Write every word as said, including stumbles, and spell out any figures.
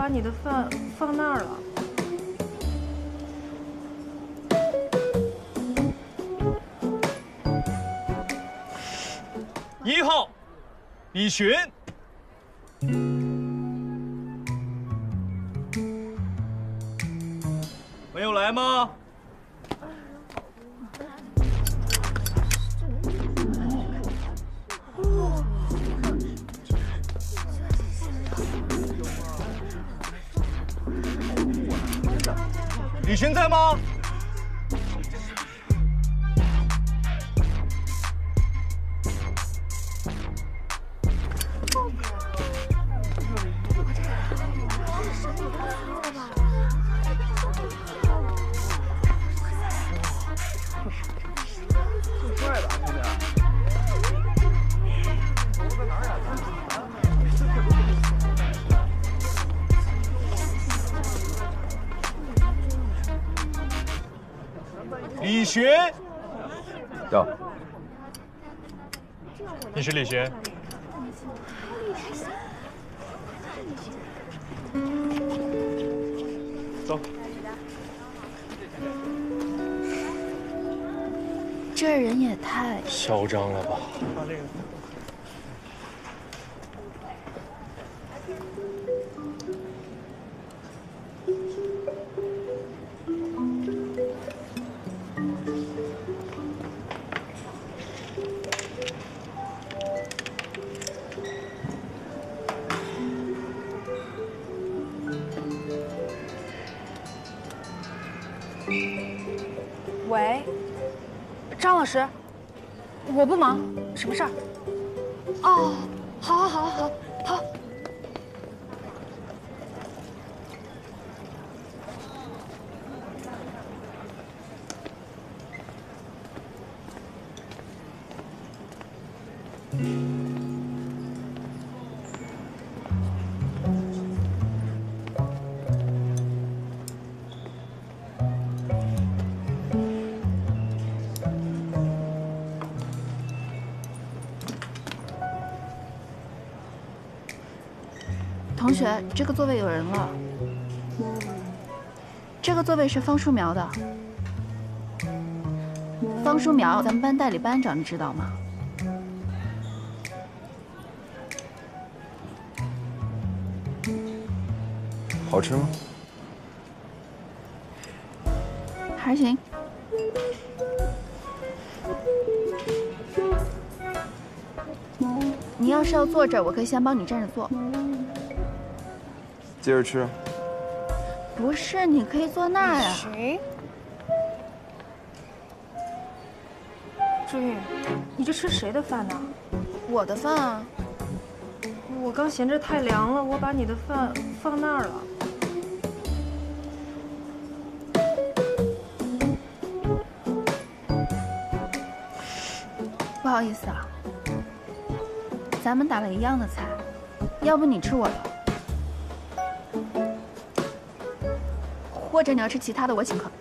你的饭放那儿了。 一号，李寻。没有来吗？ 李寻在吗？李寻， 到。 你是李寻？走。 这人也太嚣张了吧！ 喂，张老师，我不忙，什么事儿？哦，好，好，好，好，好。 同学，这个座位有人了。这个座位是方书苗的。方书苗，咱们班代理班长，你知道吗？ 好吃吗？ 还行。你要是要坐这儿，我可以先帮你站着坐。 接着吃。 不是，你可以坐那儿呀。 谁？志韵，你这吃谁的饭呢？ 我的饭啊。 我刚嫌这太凉了，我把你的饭放那儿了。 不好意思啊，咱们打了一样的菜，要不你吃我的。 或者你要吃其他的，我请客。